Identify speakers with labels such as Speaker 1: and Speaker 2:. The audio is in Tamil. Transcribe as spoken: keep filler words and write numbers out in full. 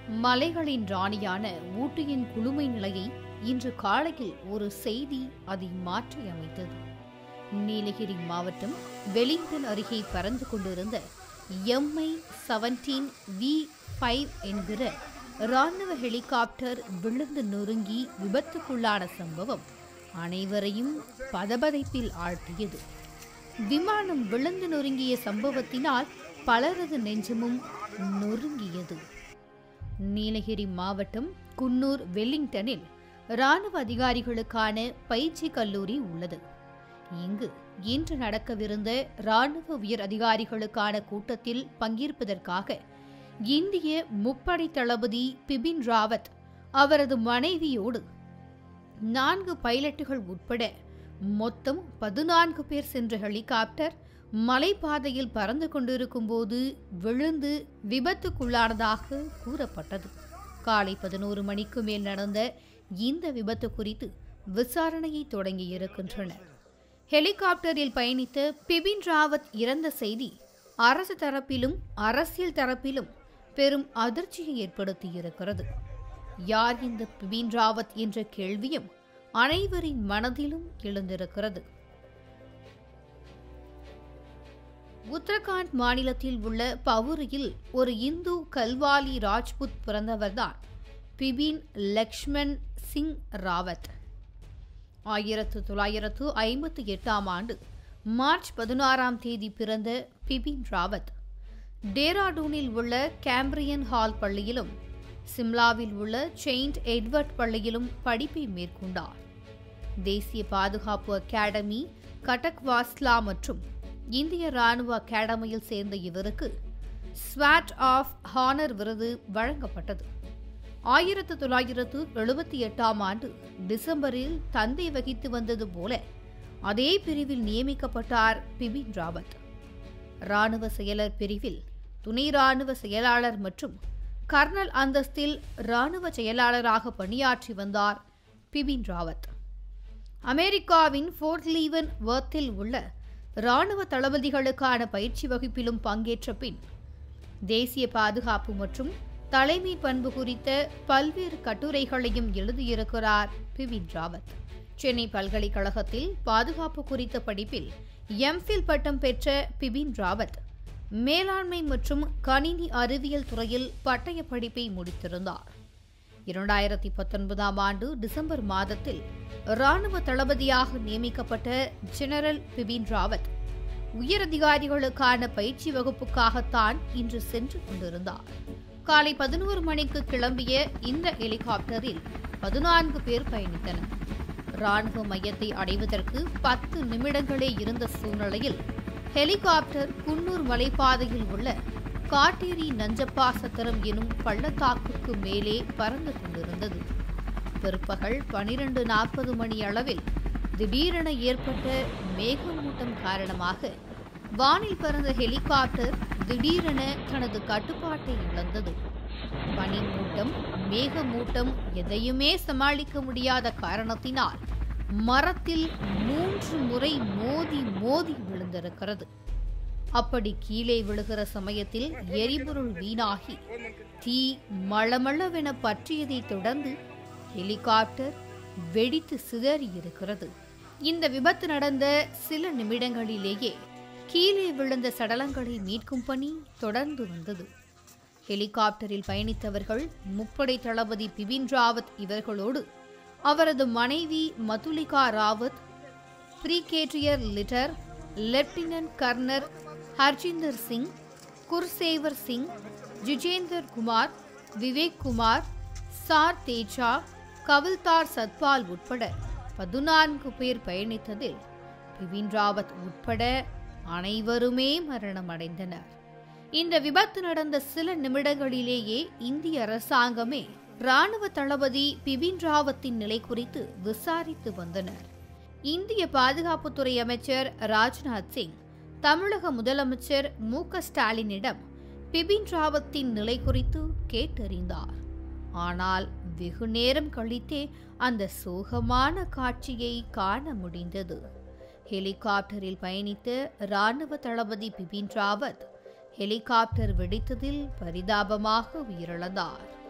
Speaker 1: மலைகளின் ராணியான ஊட்டியின் குளுமை நிலையை இன்று காலையில் ஒரு செய்தி அதை மாற்றி அமைத்தது. நீலகிரி மாவட்டம் வெலிங்டன் அருகே பறந்து கொண்டிருந்த எம்ஐ செவன்டீன் வி ஃபைவ் என்கிற இராணுவ ஹெலிகாப்டர் விழுந்து நொறுங்கி விபத்துக்குள்ளான சம்பவம் அனைவரையும் பதபதைப்பில் ஆழ்த்தியது. விமானம் விழுந்து நொறுங்கிய சம்பவத்தினால் பலரது நெஞ்சமும் நொறுங்கியது. நீலகிரி மாவட்டம் குன்னூர் வெலிங்டனில் இராணுவ அதிகாரிகளுக்கான பயிற்சி கல்லூரி உள்ளது. இங்கு இன்று நடக்கவிருந்த இராணுவ உயர் அதிகாரிகளுக்கான கூட்டத்தில் பங்கேற்பதற்காக இந்திய முப்படை தளபதி பிபின் ராவத் அவரது மனைவியோடு நான்கு பைலட்டுகள் உட்பட மொத்தம் பதினான்கு பேர் சென்ற ஹெலிகாப்டர் மலைப்பாதையில் பறந்து கொண்டிருக்கும் போது விழுந்து விபத்துக்குள்ளானதாக கூறப்பட்டது. காலை பதினோரு மணிக்கு மேல் நடந்த இந்த விபத்து குறித்து விசாரணையை தொடங்கியிருக்கின்றனர். ஹெலிகாப்டரில் பயணித்த பிபின் ராவத் இறந்த செய்தி அரசு தரப்பிலும் அரசியல் தரப்பிலும் பெரும் அதிர்ச்சியை ஏற்படுத்தியிருக்கிறது. யார் இந்த பிபின் ராவத் என்ற கேள்வியும் அனைவரின் மனதிலும் எழுந்திருக்கிறது. உத்தரகாண்ட் மாநிலத்தில் உள்ள பவுரியில் ஒரு இந்து கல்வாலி ராஜ்புத் பிறந்தவர்தான் பிபின் லக்ஷ்மண் சிங் ராவத். ஆயிரத்து தொள்ளாயிரத்து ஐம்பத்தி எட்டாம் ஆண்டு மார்ச் பதினாறாம் தேதி பிறந்த பிபின் ராவத் டேராடூனில் உள்ள கேம்பிரியன் ஹால் பள்ளியிலும் சிம்லாவில் உள்ள செயின்ட் எட்வர்ட் பள்ளியிலும் படிப்பை மேற்கொண்டார். தேசிய பாதுகாப்பு அகாடமி, கட்டக்வாஸ்லா மற்றும் இந்திய ராணுவ அகாடமியில் சேர்ந்த இவருக்கு ஸ்வாட் ஆஃப் ஹானர் விருது வழங்கப்பட்டது. ஆயிரத்து தொள்ளாயிரத்து எழுபத்தி எட்டாம் ஆண்டு டிசம்பரில் தந்தை வகித்து வந்தது போல அதே பிரிவில் நியமிக்கப்பட்டார் பிபின் ராவத். இராணுவ செயலர் பிரிவில் துணை ராணுவ செயலாளர் மற்றும் கர்னல் அந்தஸ்தில் இராணுவ செயலாளராக பணியாற்றி வந்தார் பிபின் ராவத். அமெரிக்காவின் ஃபோர்ட் லீவன் வர்த்தில் உள்ள இராணுவ தளபதிகளுக்கான பயிற்சி வகுப்பிலும் பங்கேற்ற பின் தேசிய பாதுகாப்பு மற்றும் தலைமை பண்பு குறித்த பல்வேறு கட்டுரைகளையும் எழுதியிருக்கிறார் பிபின் ராவத். சென்னை பல்கலைக்கழகத்தில் பாதுகாப்பு குறித்த படிப்பில் எம்ஃபில் பட்டம் பெற்ற பிபின் ராவத் மேலாண்மை மற்றும் கணினி அறிவியல் துறையில் பட்டய படிப்பை முடித்திருந்தார். இரண்டாயிரத்தி பத்தொன்பதாம் ஆண்டு டிசம்பர் மாதத்தில் இராணுவ தளபதியாக நியமிக்கப்பட்ட ஜெனரல் பிபின் ராவத் உயரதிகாரிகளுக்கான பயிற்சி வகுப்புக்காகத்தான் இன்று சென்று கொண்டிருந்தார். காலை பதினோரு மணிக்கு கிளம்பிய இந்த ஹெலிகாப்டரில் பதினான்கு பேர் பயணித்தனர். இராணுவ மையத்தை அடைவதற்கு பத்து நிமிடங்களே இருந்த சூழ்நிலையில் ஹெலிகாப்டர் குன்னூர் மலைப்பாதையில் உள்ள காட்டேரி நஞ்சப்பா சத்திரம் எனும் பள்ளத்தாக்குக்கு மேலே பறந்து கொண்டிருந்தது. பிற்பகல் பனிரெண்டு நாற்பது மணி அளவில் திடீரென ஏற்பட்ட மேகமூட்டம் காரணமாக வானில் பறந்த ஹெலிகாப்டர் திடீரென தனது கட்டுப்பாட்டை இழந்தது. பனிமூட்டம், மேகமூட்டம் எதையுமே சமாளிக்க முடியாத காரணத்தினால் மரத்தில் மூன்று முறை மோதி மோதி விழுந்திருக்கிறது. அப்படி கீழே விழுகிற சமயத்தில் எரிபொருள் வீணாகி தீ மளமளவென பற்றியதை தொடர்ந்து ஹெலிகாப்டர் வெடித்து சிதறியிருக்கிறது. இந்த விபத்து நடந்த சில நிமிடங்களிலேயே கீழே விழுந்த சடலங்களை மீட்கும் பணி தொடர்ந்து வந்தது. ஹெலிகாப்டரில் பயணித்தவர்கள் முப்படை தளபதி பிபின் ராவத் இவர்களோடு அவரது மனைவி Madhulika Rawat, brigadier Lidder lieutenant colonel Harjinder Singh, Gursewak Singh, Jitendra Kumar, Vivek Kumar, Sai Teja, havildar Satpal உட்பட பதினான்கு பேர் பயணித்ததில் பிபின் ராவத் உட்பட அனைவருமே மரணமடைந்தனர். இந்த விபத்து நடந்த சில நிமிடங்களிலேயே இந்திய அரசாங்கமே இராணுவ தளபதி பிபின் ராவத்தின் நிலை குறித்து விசாரித்து வந்தனர். இந்திய பாதுகாப்புத்துறை அமைச்சர் ராஜ்நாத் சிங் தமிழக முதலமைச்சர் மு க ஸ்டாலினிடம் பிபின் ராவத்தின் நிலை குறித்து கேட்டறிந்தார். ஆனால் வெகு நேரம் கழித்தே அந்த சோகமான காட்சியை காண முடிந்தது. ஹெலிகாப்டரில் பயணித்த இராணுவ தளபதி பிபின் ராவத் ஹெலிகாப்டர் வெடித்ததில் பரிதாபமாக உயிரிழந்தார்.